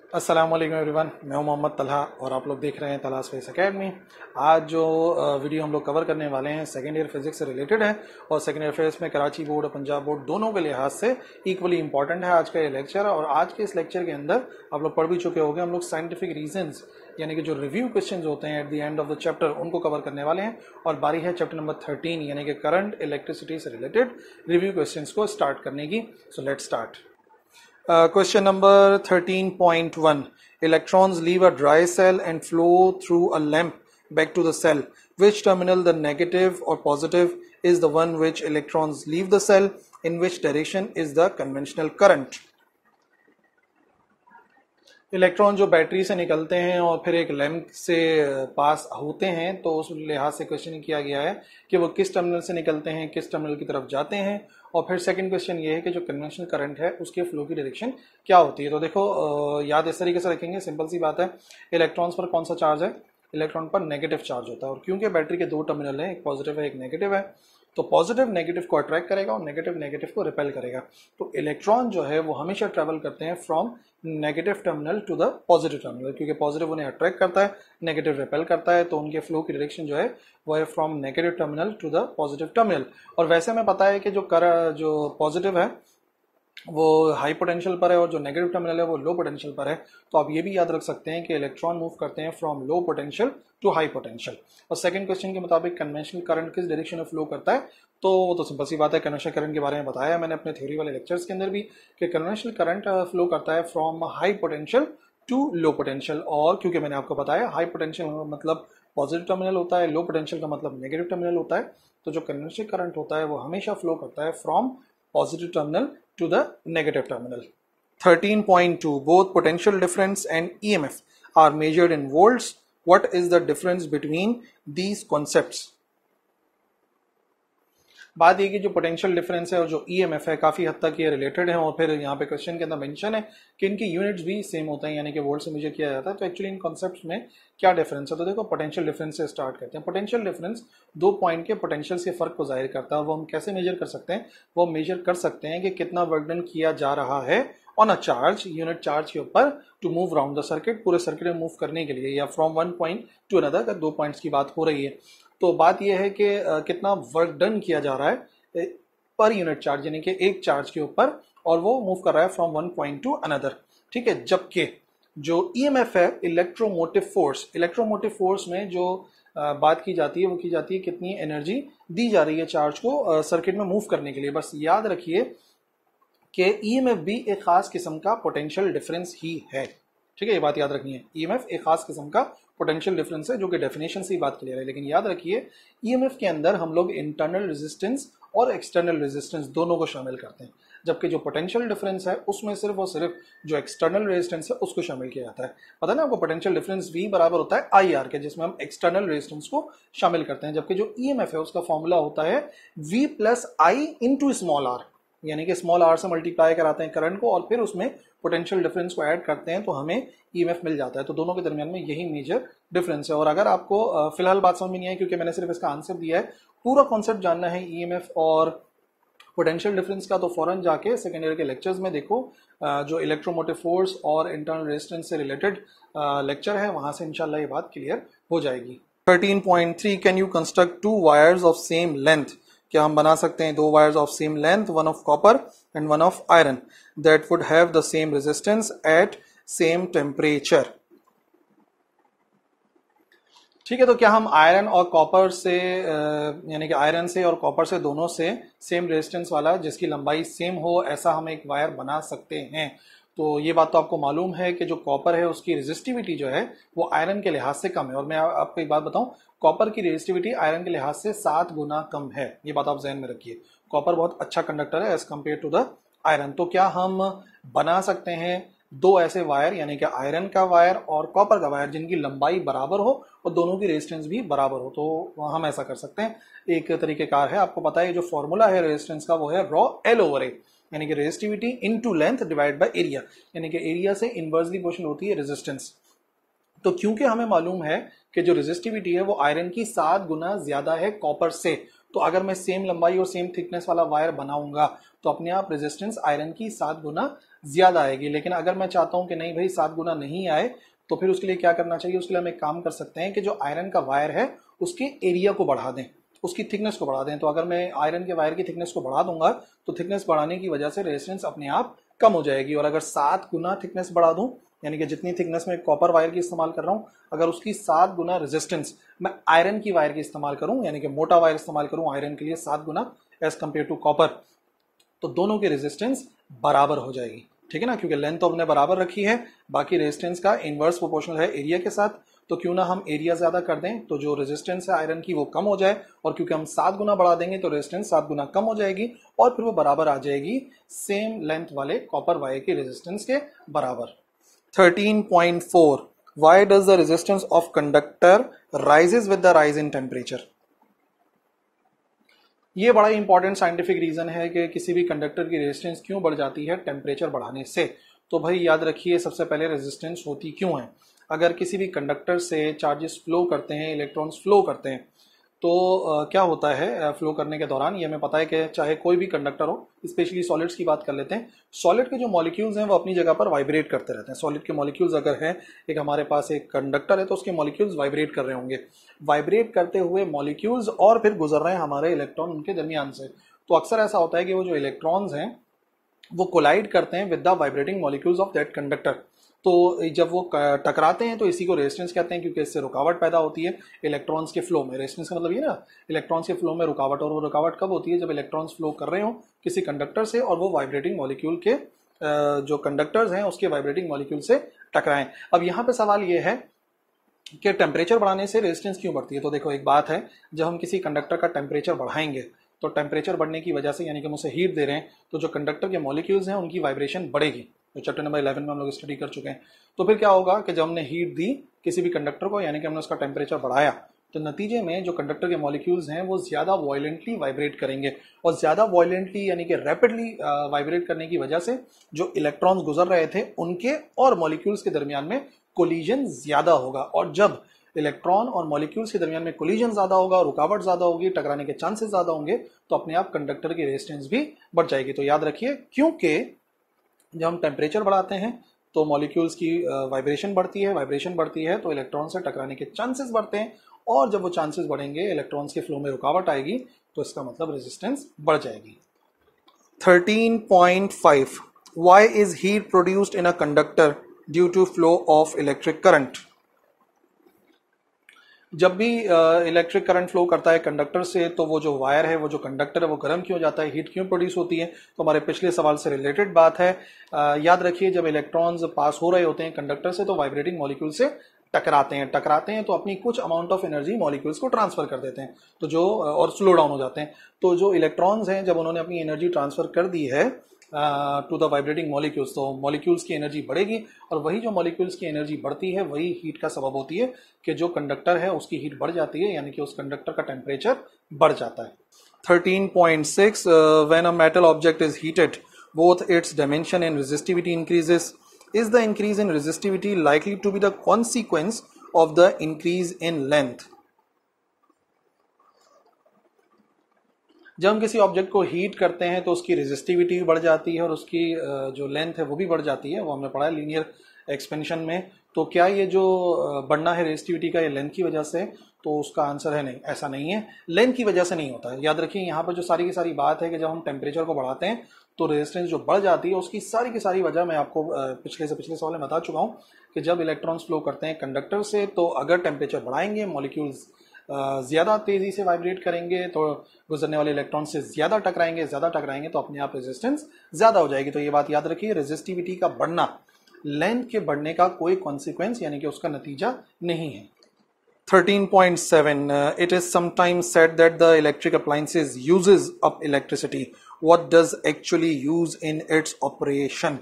अस्सलाम वालेकुम एवरीवन, मैं हूं मोहम्मद तलहा और आप लोग देख रहे हैं तलहा स्पेस एकेडमी। आज जो वीडियो हम लोग कवर करने वाले हैं सेकेंड ईयर फिजिक्स से रिलेटेड है और सेकेंड ईयर फिजिक्स में कराची बोर्ड और पंजाब बोर्ड दोनों के लिहाज से इक्वली इंपॉर्टेंट है आज का ये लेक्चर। और आज के इस लेक्चर के अंदर आप लोग पढ़ भी चुके होंगे, हम लोग साइंटिफिक रीजंस यानी कि जो रिव्यू क्वेश्चंस होते हैं at the end of the chapter उनको कवर करने वाले हैं। और बारी है चैप्टर नंबर 13 यानी कि करंट इलेक्ट्रिसिटी से रिलेटेड रिव्यू क्वेश्चंस को स्टार्ट करने की। So let's start. Question number 13.1. Electrons leave a dry cell and flow through a lamp back to the cell. Which terminal, the negative or positive, is the one which electrons leave the cell? In which direction is the conventional current? Electron जो battery से निकलते हैं और फिर एक lamp से पास होते हैं, तो उस लिहाज से क्वेश्चन किया गया है कि वो किस टर्मिनल से निकलते हैं, किस टर्मिनल की तरफ जाते हैं। और फिर सेकंड क्वेश्चन ये है कि जो कन्वेंशनल करंट है उसके फ्लो की डायरेक्शन क्या होती है। तो देखो, याद इस तरीके से रखेंगे, सिंपल सी बात है। इलेक्ट्रॉन्स पर कौन सा चार्ज है? इलेक्ट्रॉन पर नेगेटिव चार्ज होता है। और क्योंकि बैटरी के दो टर्मिनल हैं, एक पॉजिटिव है एक नेगेटिव है, तो पॉजिटिव नेगेटिव को अट्रैक्ट करेगा और नेगेटिव नेगेटिव को रिपेल करेगा। तो इलेक्ट्रॉन जो है वो हमेशा ट्रेवल करते हैं from negative terminal to the positive terminal, क्योंकि पॉजिटिव उन्हें अट्रैक्ट करता है, नेगेटिव रिपेल करता है। तो उनके फ्लो की डायरेक्शन जो है वो है from negative terminal to the positive terminal. और वैसे हमें पता है कि जो पॉजिटिव है वो हाई पोटेंशियल पर है और जो नेगेटिव टर्मिनल है वो लो पोटेंशियल पर है। तो आप ये भी याद रख सकते हैं कि इलेक्ट्रॉन मूव करते हैं from low potential to high potential. और सेकंड क्वेश्चन के मुताबिक कन्वेंशनल करंट किस डायरेक्शन में फ्लो करता है? तो वो तो सिंपल सी बात है, कन्वेंशनल करंट के बारे में बताया मैंने अपने थ्योरी वाले लेक्चर्स के अंदर भी कि कन्वेंशनल करंट फ्लो करता है from high potential to low potential. और क्योंकि मैंने आपको बताया हाई पोटेंशियल मतलब पॉजिटिव टर्मिनल होता है, लो पोटेंशियल का मतलब नेगेटिव टर्मिनल होता है, तो जो कन्वेंशनल करंट होता है वो हमेशा फ्लो करता है from positive terminal to the negative terminal. 13.2. Both potential difference and EMF are measured in volts. What is the difference between these concepts? बात ये कि जो पोटेंशियल डिफरेंस है और जो ईएमएफ है काफी हद तक ये रिलेटेड है। और फिर यहाँ पे क्वेश्चन के अंदर मेंशन है कि इनकी यूनिट्स भी सेम होते हैं, यानी कि वोल्ट से मेजर किया जाता है। तो एक्चुअली इन कॉन्सेप्ट्स में क्या डिफरेंस है? तो देखो, पोटेंशियल डिफरेंस से स्टार्ट करते हैं। पोटेंशियल डिफरेंस दो पॉइंट के पोटेंशियल के फर्क को जाहिर करता है। वो हम कैसे मेजर कर सकते हैं? वो मेजर कर सकते हैं कि कितना वर्क डन किया जा रहा है on a charge, unit charge के ऊपर, to move round the circuit, पूरे सर्किट में मूव करने के लिए, या from one point to another, अगर दो पॉइंट्स की बात हो रही है। तो बात यह है कि कितना वर्क डन किया जा रहा है पर यूनिट चार्ज, यानी कि एक चार्ज के ऊपर, और वो मूव कर रहा है from one point to another. ठीक है। जबकि जो ईएमएफ है, इलेक्ट्रोमोटिव फोर्स में जो बात की जाती है वो की जाती है कितनी एनर्जी दी जा रही है चार्ज को सर्किट में मूव करने के लिए। बस याद रखिए कि ईएमएफ भी एक खास किस्म का पोटेंशियल डिफरेंस ही है। ठीक है, ये बात याद रखनी है। ईएमएफ एक खास किस्म का पोटेंशियल डिफरेंस है, जो कि डेफिनेशन से ही बात क्लियर है। लेकिन याद रखिए, ईएमएफ के अंदर हम लोग इंटरनल रेजिस्टेंस और एक्सटर्नल रेजिस्टेंस दोनों को शामिल करते हैं, जबकि जो पोटेंशियल डिफरेंस है उसमें सिर्फ और सिर्फ जो एक्सटर्नल रेजिस्टेंस है उसको शामिल किया जाता है। पता है ना आपको, पोटेंशियल डिफरेंस V बराबर होता है IR के, जिसमें हम एक्सटर्नल रेजिस्टेंस को शामिल करते हैं। जबकि जो ईएमएफ है उसका फॉर्मूला होता है V plus I into small r, यानी कि स्मॉल r से मल्टीप्लाई कराते हैं करंट को और फिर उसमें पोटेंशियल डिफरेंस को ऐड करते हैं तो हमें ईएमएफ मिल जाता है। तो दोनों के दरमियान में यही मेजर डिफरेंस है। और अगर आपको फिलहाल बात समझ में नहीं आई क्योंकि मैंने सिर्फ इसका आंसर दिया है, पूरा कॉन्सेप्ट जानना है ईएमएफ और पोटेंशियल डिफरेंस का, तो फौरन जाके सेकेंड ईयर के लेक्चर्स में देखो, जो इलेक्ट्रोमोटिव फोर्स और इंटरनल रेजिस्टेंस से रिलेटेड लेक्चर है, वहां से इंशाल्लाह ये बात क्लियर हो जाएगी। 13.3. Can you construct two wires of same length? क्या हम बना सकते हैं दो wires of same length, one of copper and one of iron, that would have the same resistance at same temperature? ठीक है, तो क्या हम आयरन और कॉपर से यानी कि आयरन से और कॉपर से, दोनों से सेम रेजिस्टेंस वाला, जिसकी लंबाई सेम हो, ऐसा हम एक वायर बना सकते हैं? तो ये बात तो आपको मालूम है कि जो कॉपर है उसकी रेजिस्टिविटी जो है वो आयरन के लिहाज से कम है। और मैं आपको एक बात बताऊं, कॉपर की रेजिस्टिविटी आयरन के लिहाज से 7 गुना कम है। ये बात आप जहन में रखिए। कॉपर बहुत अच्छा कंडक्टर है as compared to the iron. तो क्या हम बना सकते हैं दो ऐसे वायर, यानी कि आयरन का वायर और कॉपर का वायर, जिनकी लंबाई बराबर हो और दोनों की रेजिस्टेंस भी बराबर हो? तो हम ऐसा कर सकते हैं। एक तरीकेकार है, आपको पता है जो फॉर्मूला है रेजिस्टेंस का वो है रॉ L ओवर A, यानी कि resistivity into length divide by area, यानी कि एरिया से इनवर्सली प्रोपोर्शनल होती है रेजिस्टेंस। तो क्योंकि हमें मालूम है कि जो रेजिस्टिविटी है वो आयरन की 7 गुना ज्यादा है कॉपर से, तो अगर मैं सेम लंबाई और सेम थिकनेस वाला वायर बनाऊंगा तो अपने आप रेजिस्टेंस आयरन की 7 गुना ज्यादा आएगी। लेकिन अगर मैं चाहता हूं कि नहीं भाई 7 गुना नहीं आए, तो फिर उसके लिए क्या करना चाहिए, उसके लिए हम एक काम कर सकते हैं कि जो आयरन का वायर है उसके एरिया को बढ़ा दें, उसकी थिकनेस को बढ़ा दें। तो अगर मैं आयरन के वायर की थिकनेस को बढ़ा दूंगा तो थिकनेस बढ़ाने की वजह से रेजिस्टेंस अपने आप कम हो जाएगी। और अगर 7 गुना थिकनेस बढ़ा दूं, यानी कि जितनी थिकनेस में कॉपर वायर की इस्तेमाल कर रहा हूं, अगर उसकी 7 गुना रेजिस्टेंस मैं आयरन की वायर की इस्तेमाल करूं, यानी कि मोटा वायर इस्तेमाल करूं आयरन के लिए 7 गुना एज कंपेयर टू कॉपर, तो दोनों की रेजिस्टेंस बराबर हो जाएगी। ठीक है ना, क्योंकि लेंथ तो हमने बराबर रखी है, बाकी रेजिस्टेंस का इनवर्स प्रोपोर्शनल है एरिया के साथ। तो क्यों ना हम एरिया ज्यादा कर दें तो जो रेजिस्टेंस है आयरन की वो कम हो जाए, और क्योंकि हम 7 गुना बढ़ा देंगे तो रेजिस्टेंस 7 गुना कम हो जाएगी और फिर वो बराबर आ जाएगी सेम लेंथ वाले कॉपर वायर की रेजिस्टेंस के बराबर। 13.4 Why does the resistance of conductor rises with the rise in temperature? ये बड़ा इंपॉर्टेंट साइंटिफिक रीजन है कि किसी भी कंडक्टर की रेजिस्टेंस क्यों बढ़ जाती है टेम्परेचर बढ़ाने से। तो भाई याद रखिए, सबसे पहले रेजिस्टेंस होती क्यों है। अगर किसी भी कंडक्टर से चार्जेस फ्लो करते हैं, इलेक्ट्रॉन्स फ्लो करते हैं, तो क्या होता है फ्लो करने के दौरान, ये हमें पता है कि चाहे कोई भी कंडक्टर हो, स्पेशली सॉलिड्स की बात कर लेते हैं, सॉलिड के जो मॉलिक्यूल्स हैं वो अपनी जगह पर वाइब्रेट करते रहते हैं। सॉलिड के मॉलिक्यूल्स अगर हैं, एक हमारे पास एक कंडक्टर है तो उसके मॉलिक्यूल्स वाइब्रेट कर रहे होंगे, वाइब्रेट करते हुए मॉलिक्यूल्स और फिर गुजर रहे हैं हमारे इलेक्ट्रॉन उनके दरमियान से। तो अक्सर ऐसा होता है कि वो जो इलेक्ट्रॉन्स हैं वो कोलाइड करते हैं with the vibrating molecules of that conductor. तो जब वो टकराते हैं तो इसी को रेजिस्टेंस कहते हैं, क्योंकि इससे रुकावट पैदा होती है इलेक्ट्रॉन्स के फ्लो में। रेजिस्टेंस का मतलब ये ना, इलेक्ट्रॉन्स के फ्लो में रुकावट। और वो रुकावट कब होती है, जब इलेक्ट्रॉन्स फ्लो कर रहे हो किसी कंडक्टर से और वो वाइब्रेटिंग मॉलिक्यूल के जो कंडक्टर्स हैं उसके वाइब्रेटिंग मॉलिक्यूल से टकराएं। अब यहाँ पे सवाल ये है कि टेम्परेचर बढ़ाने से रेजिस्टेंस क्यों बढ़ती है। तो देखो, एक बात है, जब हम किसी कंडक्टर का टेम्परेचर बढ़ाएंगे तो टेम्परेचर बढ़ने की वजह से, यानी कि हम उसे हीट दे रहे हैं, तो जो कंडक्टर के मॉलिक्यूल्स हैं उनकी वाइब्रेशन बढ़ेगी। तो चैप्टर नंबर 11 में हम लोग स्टडी कर चुके हैं। तो फिर क्या होगा कि जब हमने हीट दी किसी भी कंडक्टर को, यानी कि हमने उसका टेम्परेचर बढ़ाया, तो नतीजे में जो कंडक्टर के मॉलिक्यूल्स हैं वो ज्यादा वायलेंटली वाइब्रेट करेंगे। और ज्यादा वायलेंटली यानी कि रैपिडली वाइब्रेट करने की वजह से जो इलेक्ट्रॉन्स गुजर रहे थे उनके और मॉलिक्यूल्स के दरमियान में कोलिजन ज्यादा होगा। और जब इलेक्ट्रॉन और मॉलिक्यूल्स के दरमियान में कोलिजन ज्यादा होगा, रुकावट ज्यादा होगी, टकराने के चांसेस ज्यादा होंगे, तो अपने आप कंडक्टर की रेजिस्टेंस भी बढ़ जाएगी। तो याद रखिए, क्योंकि जब हम टेम्परेचर बढ़ाते हैं तो मॉलिक्यूल्स की वाइब्रेशन बढ़ती है, वाइब्रेशन बढ़ती है तो इलेक्ट्रॉन से टकराने के चांसेस बढ़ते हैं, और जब वो चांसेस बढ़ेंगे इलेक्ट्रॉन्स के फ्लो में रुकावट आएगी, तो इसका मतलब रेजिस्टेंस बढ़ जाएगी। 13.5 Why is heat produced in a conductor due to flow of electric current? जब भी इलेक्ट्रिक करंट फ्लो करता है कंडक्टर से, तो वो जो वायर है, वो जो कंडक्टर है, वो गर्म क्यों जाता है, हीट क्यों प्रोड्यूस होती है। तो हमारे पिछले सवाल से रिलेटेड बात है। याद रखिए, जब इलेक्ट्रॉन्स पास हो रहे होते हैं कंडक्टर से तो वाइब्रेटिंग मॉलिक्यूल से टकराते हैं तो अपनी कुछ अमाउंट ऑफ एनर्जी मॉलिक्यूल्स को ट्रांसफर कर देते हैं, तो जो और स्लो डाउन हो जाते हैं। तो जो इलेक्ट्रॉन्स हैं, जब उन्होंने अपनी एनर्जी ट्रांसफर कर दी है टू द वाइब्रेटिंग मॉलिक्यूल्स, तो मॉलिक्यूल्स की एनर्जी बढ़ेगी, और वही जो मॉलिक्यूल्स की एनर्जी बढ़ती है वही हीट का सबब होती है कि जो कंडक्टर है उसकी हीट बढ़ जाती है, यानी कि उस कंडक्टर का टेम्परेचर बढ़ जाता है। 13.6 When a metal object is heated, both its dimension and resistivity increases. Is the increase in resistivity likely to be the consequence of the increase in length? जब हम किसी ऑब्जेक्ट को हीट करते हैं तो उसकी रेजिस्टिविटी भी बढ़ जाती है और उसकी जो लेंथ है वो भी बढ़ जाती है। वो हमने पढ़ा है लीनियर एक्सपेंशन में। तो क्या ये जो बढ़ना है रेजिस्टिविटी का, ये लेंथ की वजह से? तो उसका आंसर है नहीं, ऐसा नहीं है, लेंथ की वजह से नहीं होता है। याद रखिए, यहाँ पर जो सारी की सारी बात है कि जब हम टेम्परेचर को बढ़ाते हैं तो रेजिस्टेंस जो बढ़ जाती है, उसकी सारी की सारी वजह मैं आपको पिछले सवाल में बता चुका हूँ कि जब इलेक्ट्रॉन्स फ्लो करते हैं कंडक्टर से, तो अगर टेम्परेचर बढ़ाएंगे, मॉलिक्यूल्स ज्यादा तेजी से वाइब्रेट करेंगे, तो गुजरने वाले इलेक्ट्रॉन से ज्यादा टकराएंगे तो अपने आप रेजिस्टेंस ज्यादा हो जाएगी। तो ये बात याद रखिए, रेजिस्टिविटी का बढ़ना लेंथ के बढ़ने का कोई कॉन्सिक्वेंस यानी कि उसका नतीजा नहीं है। 13.7 It is sometimes said that the electric appliances uses up electricity. What does actually use in its operation?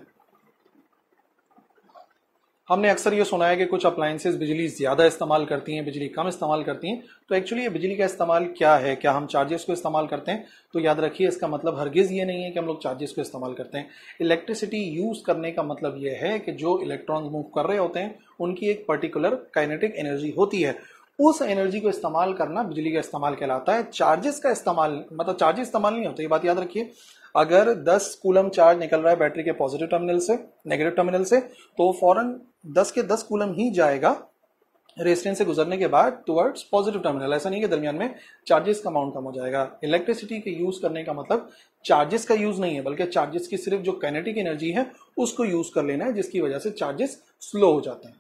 हमने अक्सर ये सुना है कि कुछ अप्लायंसेस बिजली ज़्यादा इस्तेमाल करती हैं, बिजली कम इस्तेमाल करती हैं। तो एक्चुअली ये बिजली का इस्तेमाल क्या है? क्या हम चार्जेस को इस्तेमाल करते हैं? तो याद रखिए, इसका मतलब हरगिज़ ये नहीं है कि हम लोग चार्जेस को इस्तेमाल करते हैं। इलेक्ट्रिसिटी यूज़ करने का मतलब ये है कि जो इलेक्ट्रॉन मूव कर रहे होते हैं उनकी एक पर्टिकुलर काइनेटिक एनर्जी होती है, उस एनर्जी को इस्तेमाल करना बिजली का इस्तेमाल कहलाता है। चार्जेस का इस्तेमाल मतलब चार्जेस इस्तेमाल नहीं होता, ये बात याद रखिए। अगर 10 कूलम चार्ज निकल रहा है बैटरी के पॉजिटिव टर्मिनल से नेगेटिव टर्मिनल से, तो फौरन 10 के 10 कूलम ही जाएगा रेजिस्टेंस से गुजरने के बाद टुवर्ड्स पॉजिटिव टर्मिनल। ऐसा नहीं कि दरमियान में चार्जेस का अमाउंट कम हो जाएगा। इलेक्ट्रिसिटी के यूज करने का मतलब चार्जेस का यूज नहीं है, बल्कि चार्जेस की सिर्फ जो काइनेटिक एनर्जी है उसको यूज कर लेना है, जिसकी वजह से चार्जेस स्लो हो जाते हैं।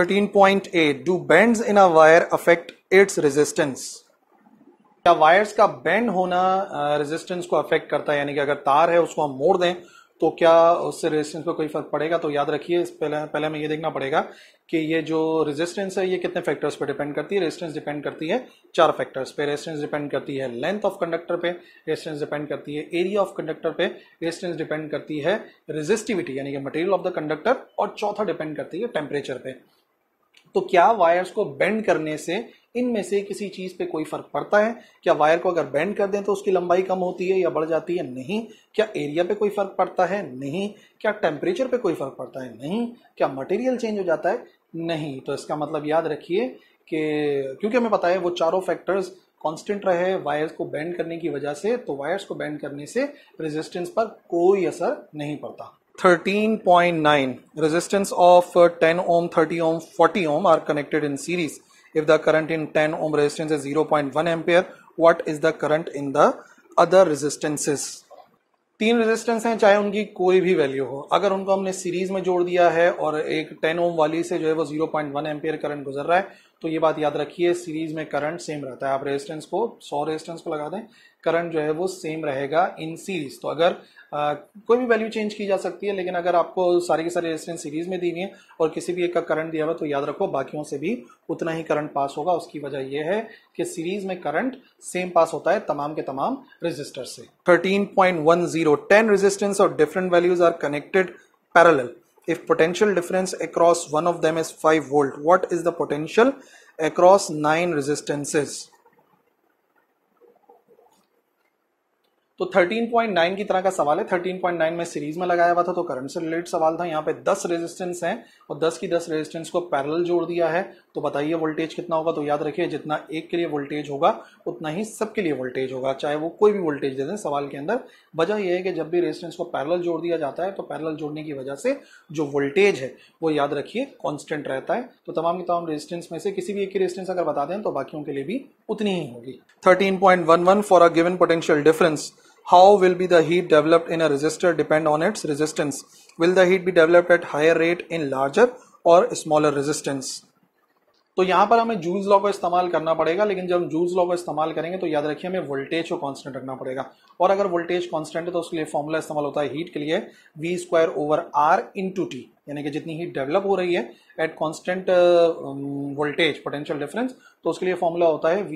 13.8 do bends in a wire affect its resistance. क्या वायर्स का बेंड होना रेजिस्टेंस को अफेक्ट करता है, यानी कि अगर तार है उसको हम मोड़ दें तो क्या उससे रेजिस्टेंस पे कोई फर्क पड़ेगा? तो याद रखिए, पहले हमें ये देखना पड़ेगा कि ये जो रेजिस्टेंस है ये कितने फैक्टर्स पे डिपेंड करती है। रेजिस्टेंस डिपेंड करती है 4 फैक्टर्स पे। रेजिस्टेंस डिपेंड करती है लेंथ ऑफ कंडक्टर पे, रेजिस्टेंस डिपेंड करती है एरिया ऑफ कंडक्टर पे, रेजिस्टेंस डिपेंड करती है रेजिस्टिविटी यानी कि मटेरियल ऑफ द कंडक्टर, और चौथा डिपेंड करती है टेम्परेचर पे। तो क्या वायर्स को बेंड करने से इनमें से किसी चीज पे कोई फर्क पड़ता है? क्या वायर को अगर बेंड कर दें तो उसकी लंबाई कम होती है या बढ़ जाती है? नहीं। क्या एरिया पे कोई फर्क पड़ता है? नहीं। क्या टेम्परेचर पे कोई फर्क पड़ता है? नहीं। क्या मटेरियल चेंज हो जाता है? नहीं। तो इसका मतलब याद रखिए कि क्योंकि हमें पता है वो चारों फैक्टर्स कांस्टेंट रहे वायर्स को बेंड करने की वजह से, तो वायर्स को बेंड करने से रेजिस्टेंस पर कोई असर नहीं पड़ता। 13.9 resistance of 10 ohm, 30 ohm, 40 ohm are connected in series. If the current in 10 ohm resistance is 0.1 ampere, what is the current in the other resistances? 3 resistance हैं, चाहे उनकी कोई भी वैल्यू हो, अगर उनको हमने सीरीज में जोड़ दिया है और एक 10 ओम वाली से जो है वो 0.1 एम्पियर करंट गुजर रहा है, तो ये बात याद रखिए, सीरीज में करंट सेम रहता है। आप रेजिस्टेंस को 100 रेजिस्टेंस को लगा दें, करंट जो है वो सेम रहेगा इन सीरीज। तो अगर कोई भी वैल्यू चेंज की जा सकती है, लेकिन अगर आपको सारी की सारी रेजिस्टेंस सीरीज में दी हुई है और किसी भी एक का करंट दिया हुआ, तो याद रखो बाकियों से भी उतना ही करंट पास होगा। उसकी वजह यह है कि सीरीज में करंट सेम पास होता है तमाम के तमाम रेजिस्टर से। 13.10 10 रेजिस्टेंस और different values are connected parallel. If potential difference across one of them is 5 volt, what is the potential across 9 resistances? तो 13.9 की तरह का सवाल है। 13.9 में सीरीज में लगाया हुआ था तो करंट से रिलेटेड सवाल था। यहाँ पे 10 रेजिस्टेंस हैं और 10 की 10 रेजिस्टेंस को पैरेलल जोड़ दिया है, तो बताइए वोल्टेज कितना होगा? तो याद रखिए, जितना एक के लिए वोल्टेज होगा उतना ही सबके लिए वोल्टेज होगा, चाहे वो कोई भी वोल्टेज दे दें सवाल के अंदर। वजह यह है कि जब भी रेजिस्टेंस को पैरेलल जोड़ दिया जाता है तो पैरेलल जोड़ने की वजह से जो वोल्टेज है वो याद रखिए कॉन्स्टेंट रहता है। तो तमाम के तमाम रेजिस्टेंस में से किसी भी एक की रेजिस्टेंस अगर बता दें तो बाकियों के लिए भी उतनी ही होगी। 13.11 for a given potential difference, how will be the heat developed in a resistor depend on its resistance? Will the heat be developed at higher rate in larger or smaller resistance? तो यहाँ पर हमें joules law को इस्तेमाल करना पड़ेगा, लेकिन जब हम जूल्स लॉ को इस्तेमाल करेंगे तो याद रखिए हमें वोल्टेज को कांस्टेंट रखना पड़ेगा। और अगर वोल्टेज कांस्टेंट है तो उसके लिए फॉर्मूला इस्तेमाल होता है हीट के लिए V²/R × T, यानी कि जितनी हीट डेवलप हो रही है at constant voltage potential difference, तो उसके लिए फॉर्मूला होता है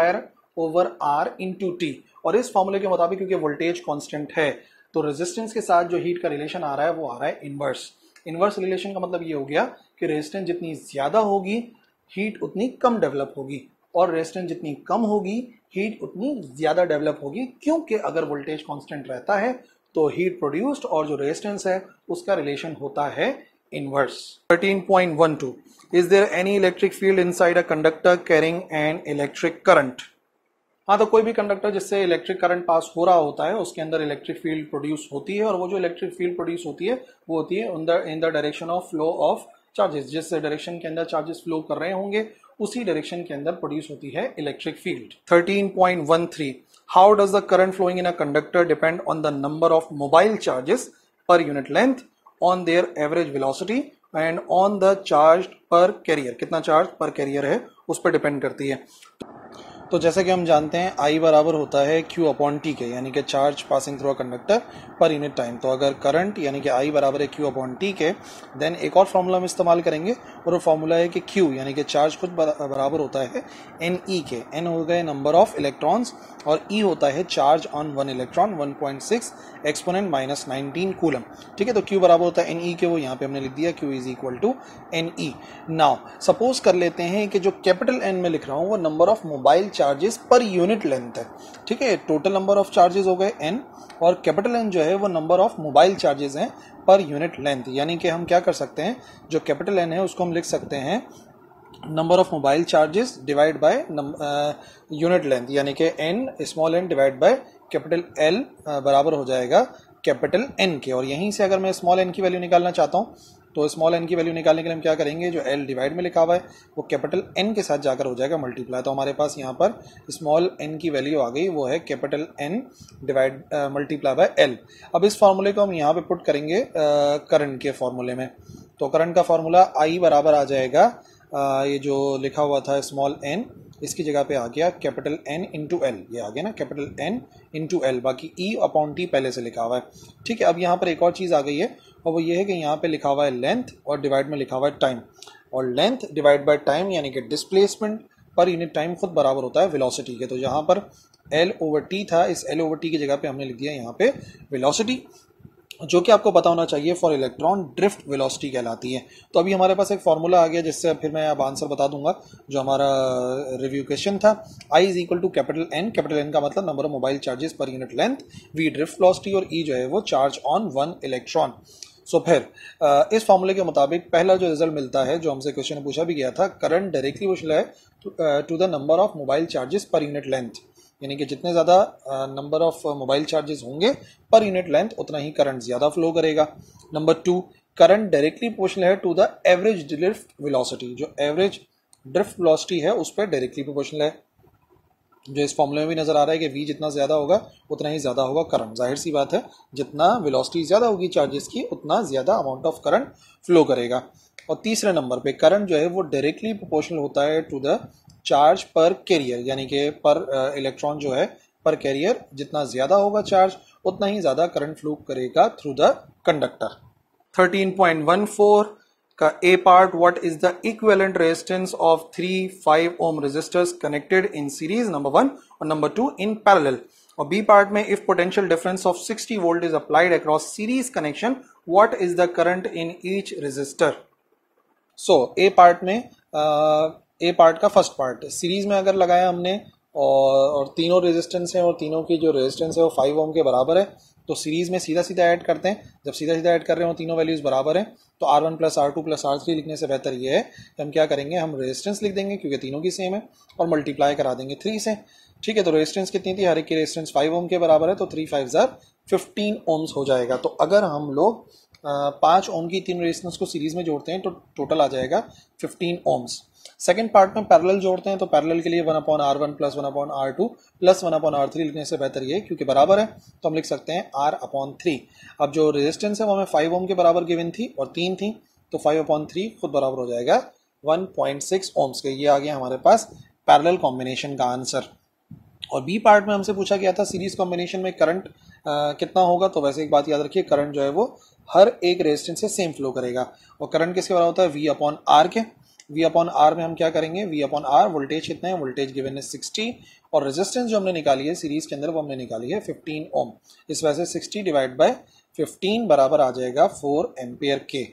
V²/R × T। और इस फॉर्मूले के मुताबिक क्योंकि वोल्टेज कांस्टेंट है तो रेजिस्टेंस के साथ जो हीट का रिलेशन आ रहा है वो आ रहा है इनवर्स। इनवर्स रिलेशन का मतलब ये हो गया कि रेजिस्टेंस जितनी ज्यादा होगी हीट उतनी कम डेवलप होगी, और रेजिस्टेंस जितनी कम होगी हीट उतनी ज्यादा डेवलप होगी, क्योंकि अगर वोल्टेज कांस्टेंट रहता है तो हीट प्रोड्यूस्ड और जो रेजिस्टेंस है उसका रिलेशन होता है inverse. 13.12 is there any electric field inside a conductor carrying an electric current? हाँ, तो कोई भी कंडक्टर जिससे इलेक्ट्रिक करंट पास हो रहा होता है उसके अंदर इलेक्ट्रिक फील्ड प्रोड्यूस होती है, और वो जो इलेक्ट्रिक फील्ड प्रोड्यूस होती है वो होती है in the direction of flow of charges. जिस डायरेक्शन के अंदर चार्जेस फ्लो कर रहे होंगे उसी डायरेक्शन के अंदर प्रोड्यूस होती है electric field. 13.13 how does the current flowing in a conductor depend on the number of mobile charges per unit length, on their average velocity and on the charge per carrier. कितना charge per carrier है उस पर depend करती है। तो जैसे कि हम जानते हैं I बराबर होता है Q/T के, यानी कि charge passing through a conductor per unit time. तो अगर करंट यानी कि I बराबर है Q/T के, देन एक और फॉर्मूला हम इस्तेमाल करेंगे और वो फॉर्मूला है कि Q यानी कि चार्ज खुद बराबर होता है NE के। N हो गए नंबर ऑफ इलेक्ट्रॉन्स और E होता है charge on one electron, 1.6 exponent -19 coulomb. ठीक है, तो Q बराबर होता है NE के, वो यहाँ पे हमने लिख दिया Q = NE। नाउ सपोज कर लेते हैं कि जो कैपिटल N में लिख रहा हूँ वो number of mobile charges per unit length है। ठीक है, टोटल नंबर ऑफ चार्जेस हो गए N, और कैपिटल N जो है वो नंबर ऑफ मोबाइल चार्जेस हैं पर यूनिट लेंथ। यानी कि हम क्या कर सकते हैं, जो कैपिटल N है उसको हम लिख सकते हैं number of mobile charges divide by unit length, यानी कि n small n divide by capital L बराबर हो जाएगा कैपिटल एन के। और यहीं से अगर मैं स्मॉल एन की वैल्यू निकालना चाहता हूँ तो स्मॉल एन की वैल्यू निकालने के लिए हम क्या करेंगे, जो एल डिवाइड में लिखा हुआ है वो कैपिटल एन के साथ जाकर हो जाएगा मल्टीप्लाई। तो हमारे पास यहाँ पर स्मॉल एन की वैल्यू आ गई, वो है capital N divide multiply by L. अब इस फार्मूले को हम यहाँ पे पुट करेंगे करंट के फार्मूले में। तो करंट का फार्मूला आई बराबर आ जाएगा ये जो लिखा हुआ था स्मॉल एन, इसकी जगह पे आ गया कैपिटल एन इंटू एल, ये आ गया ना कैपिटल एन इंटू एल, बाकी ई अपॉन टी पहले से लिखा हुआ है। ठीक है, अब यहाँ पर एक और चीज़ आ गई है और वो ये है कि यहाँ पे लिखा हुआ है लेंथ और डिवाइड में लिखा हुआ है टाइम। और लेंथ डिवाइड बाय टाइम यानी कि डिस्प्लेसमेंट पर यूनिट टाइम खुद बराबर होता है वेलोसिटी के। तो यहाँ पर एल ओवर टी था, इस एल ओवर टी की जगह पे हमने लिख दिया यहाँ पे वेलोसिटी, जो कि आपको पता होना चाहिए फॉर इलेक्ट्रॉन ड्रिफ्ट वेलोसिटी कहलाती है। तो अभी हमारे पास एक फार्मूला आ गया जिससे फिर मैं अब आंसर बता दूंगा जो हमारा रिव्यू क्वेश्चन था। I is equal to capital N का मतलब number of mobile charges per unit length, v drift velocity और ई जो है वो charge on one electron. So फिर इस फार्मूले के मुताबिक पहला जो रिजल्ट मिलता है, जो हमसे क्वेश्चन में पूछा भी गया था, करंट डायरेक्टली वसूल है to the number of mobile charges per unit length, यानी कि जितने ज़्यादा नंबर ऑफ मोबाइल चार्जेस होंगे पर यूनिट लेंथ उतना ही करंट ज़्यादा फ्लो करेगा। नंबर 2, करंट डायरेक्टली प्रोपोर्शनल है to the average drift velocity, जो एवरेज ड्रिफ्ट वेलोसिटी है उस पर डायरेक्टली प्रोपोर्शनल है, जो इस फॉर्मूले में भी नज़र आ रहा है कि v जितना ज़्यादा होगा उतना ही ज़्यादा होगा करंट। जाहिर सी बात है, जितना वेलोसिटी ज़्यादा होगी चार्जेस की उतना ज़्यादा अमाउंट ऑफ करंट फ्लो करेगा। और तीसरे नंबर पे करंट जो है वो डायरेक्टली प्रोपोर्शनल होता है to the charge per carrier, यानी कि पर इलेक्ट्रॉन जो है पर कैरियर, जितना ज़्यादा होगा चार्ज उतना ही ज़्यादा करंट फ्लो करेगा थ्रू द कंडक्टर। 13.14 का A part, what is the equivalent resistance of 3-5 ohm resistors connected in series, number 1, और नंबर 2 इन पैरेलल। और बी पार्ट में if potential difference of 60 volt is applied across series connection, what is the current in each resistor. So A part में A part का first part series में अगर लगाया हमने और तीनों रेजिस्टेंस है और तीनों की जो रेजिस्टेंस है वो 5 ओम के बराबर है, तो सीरीज में सीधा सीधा ऐड करते हैं। जब सीधा सीधा ऐड कर रहे हो तीनों वैल्यूज बराबर हैं तो R1 plus R2 plus R3 लिखने से बेहतर ये है कि हम क्या करेंगे, हम रेजिस्टेंस लिख देंगे क्योंकि तीनों की सेम है और मल्टीप्लाई करा देंगे 3 से। ठीक है, तो रेजिस्टेंस कितनी थी, हर एक की रेजिस्टेंस 5 ओम के बराबर है, तो 3 5 जार 15 ओम्स हो जाएगा। तो अगर हम लोग 5 ओम की तीन रेजिस्टेंस को सीरीज में जोड़ते हैं तो टोटल आ जाएगा 15 ओम्स। सेकेंड पार्ट में पैरेलल जोड़ते हैं तो पैरेलल के लिए 1/R1 plus 1/R2 plus 1/R3 लिखने से बेहतर ये क्योंकि बराबर है तो हम लिख सकते हैं R/3। अब जो रेजिस्टेंस है वो हमें 5 ओम के बराबर गिवन थी और 3 थी, तो 5/3 खुद बराबर हो जाएगा 1.6 ओम्स के। ये आ गया हमारे पास पैरेलल कॉम्बिनेशन का आंसर। और बी पार्ट में हमसे पूछा गया था सीरीज कॉम्बिनेशन में करंट कितना होगा, तो वैसे एक बात याद रखिए, करंट जो है वो हर एक रेजिस्टेंस से सेम फ्लो करेगा। और करंट किसके बराबर होता है, V/R के। V/R में हम क्या करेंगे, V/R वोल्टेज कितना है, वोल्टेज गिवन है 60 और रेजिस्टेंस जो हमने निकाली है सीरीज के अंदर वो हमने निकाली है 15 ओम। इस वजह से 60 डिवाइड बाय 15 बराबर आ जाएगा 4 एम्पियर के।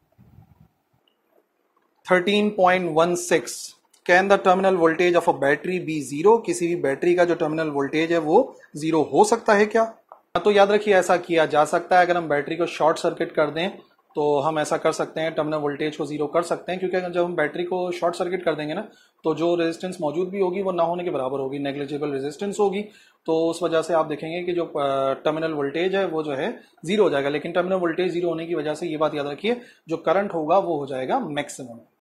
13.16 can the terminal voltage of a battery be zero, किसी भी बैटरी का जो टर्मिनल वोल्टेज है वो जीरो हो सकता है क्या। तो याद रखिए ऐसा किया जा सकता है, अगर हम बैटरी को शॉर्ट सर्किट कर दें तो हम ऐसा कर सकते हैं, टर्मिनल वोल्टेज को जीरो कर सकते हैं, क्योंकि जब हम बैटरी को शॉर्ट सर्किट कर देंगे ना तो जो रेजिस्टेंस मौजूद भी होगी वो ना होने के बराबर होगी, नेग्लिजिबल रेजिस्टेंस होगी। तो उस वजह से आप देखेंगे कि जो टर्मिनल वोल्टेज है वो जो है जीरो हो जाएगा। लेकिन टर्मिनल वोल्टेज जीरो होने की वजह से ये बात याद रखिए, जो करंट होगा वो हो जाएगा मैक्सिमम।